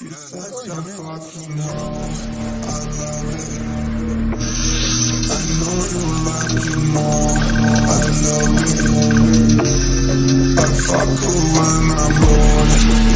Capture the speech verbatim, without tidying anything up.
You said you fucking know I love it. I know you like it more. I love it. I fuck her when I'm bored.